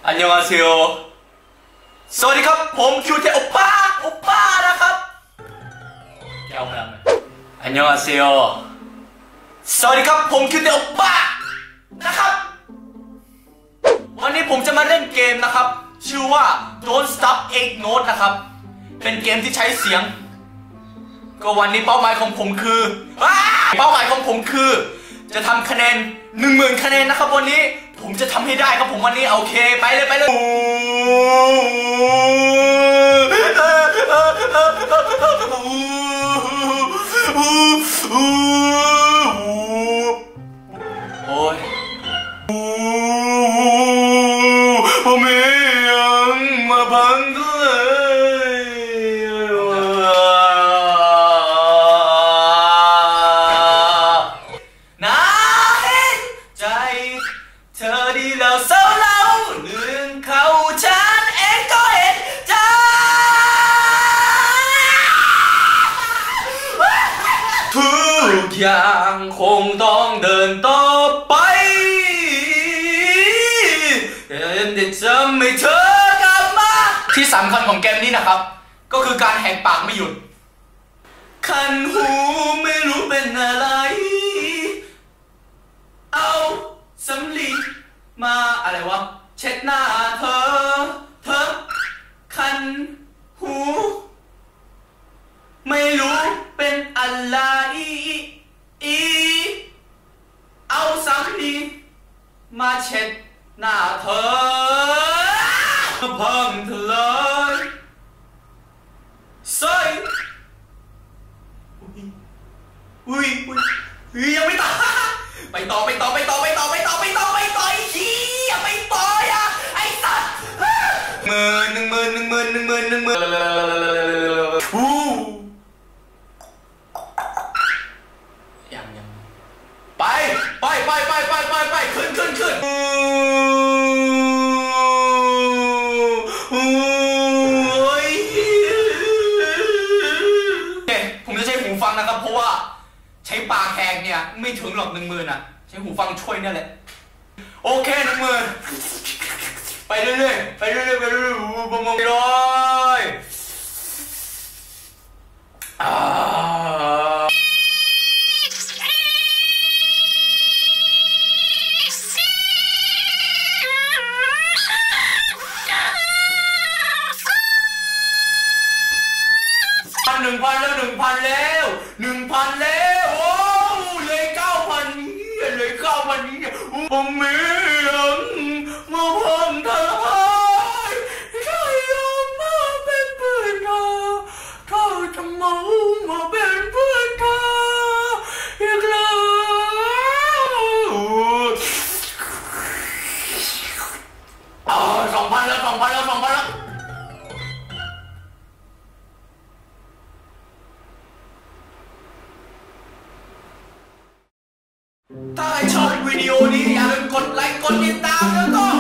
อันยองอาเซโอสวัสดีครับผมคิวเทโอป้านะครับแก้วพลังอันยองอาเซโอสวัสดีครับผมคิวเทโอป้านะครับวันนี้ผมจะมาเล่นเกมนะครับชื่อว่า Don't Stop 8 Note นะครับเป็นเกมที่ใช้เสียงก็วันนี้เป้าหมายของผมคือจะทำคะแนน 10,000 คะแนนนะครับวันนี้ผมจะทำให้ได้ครับผมวันนี้โอเคไปเลยโอ้ยผมยังมาพังเลยน่าเห็นใจเธอดีแล้วเศร้าเล่าเรื่องเขาฉันเองก็เห็นใจทุกอย่างคงต้องเดินต่อไปแต่จะไม่เธอกลับมาที่สำคัญของเกมนี้นะครับก็คือการแหกปากไม่หยุดคันหูไม่รู้เป็นอะไรเอาสำลีมาอะไรวะเช็ดหน้าเธอคันหูไม่รู้เป็นอะไรเอาสำลีมาเช็ดหน้าเธอพังเธอเลยใส่อุ้ยยังไม่ตายไปต่อไอ้ขี้อย่าไปต่ออย่าไอ้สัตว์หนึ่งหมื่นยังไปขึ้นผมจะใช้หูฟังนะครับเพราะว่าใช้ปากแหกเนี่ยไม่ถึงหรอก 10,000 อ่ะใช้หูฟังช่วยนี่แหละโอเค 10,000 ไปเรื่อยบงเลย1,000 แล้วโอ้เลย 9,000 เลย 9,000ผมไม่ยังมาพังทลายถ้ายอมมาเป็นเพื่อนเธอถ้าจะเมามาเป็นเพื่อนเธออีกแล้ว2,000 แล้วถ้าใครชอบวิดีโอนี้อย่าลืมกดไลค์กดติดตามแล้วก็